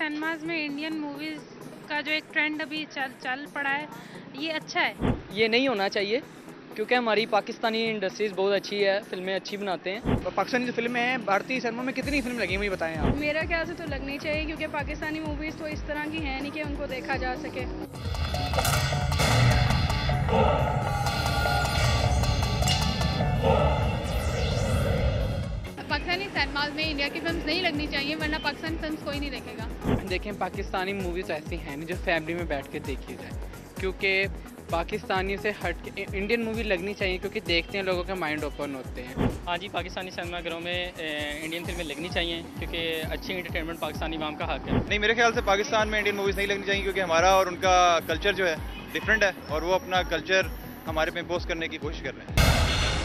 Cinemas में Indian movies का जो एक ट्रेंड अभी चल पड़ा है, ये अच्छा है। ये नहीं होना चाहिए क्योंकि हमारी पाकिस्तानी इंडस्ट्रीज बहुत अच्छी है, फिल्में अच्छी बनाते हैं। पाकिस्तानी जो फिल्में हैं, भारतीय सिनेमा में कितनी फिल्म लगी मुझे बताएं आप। मेरा ख्याल से तो लगनी चाहिए क्योंकि पाकिस्तानी मूवीज़ तो इस तरह की हैं नहीं कि उनको देखा जा सके। पाकिस्तानी सिनेमाज में इंडिया की फिल्म्स नहीं लगनी चाहिए, वरना पाकिस्तानी फिल्म्स कोई नहीं देखेगा। देखें, पाकिस्तानी मूवीज़ ऐसी हैं नहीं जो फैमिली में बैठ के देखी जाए, क्योंकि पाकिस्तानी से हट के इंडियन मूवी लगनी चाहिए क्योंकि देखते हैं लोगों के माइंड ओपन होते हैं। हाँ जी, पाकिस्तानी सिनेमाघरों में इंडियन फिल्में लगनी चाहिए क्योंकि अच्छी एंटरटेनमेंट पाकिस्तानी आवाम का हक है। नहीं, मेरे ख्याल से पाकिस्तान में इंडियन मूवीज़ नहीं लगनी चाहिए क्योंकि हमारा और उनका कल्चर जो है डिफरेंट है और वो अपना कल्चर हमारे पे इम्पोज करने की कोशिश कर रहे हैं।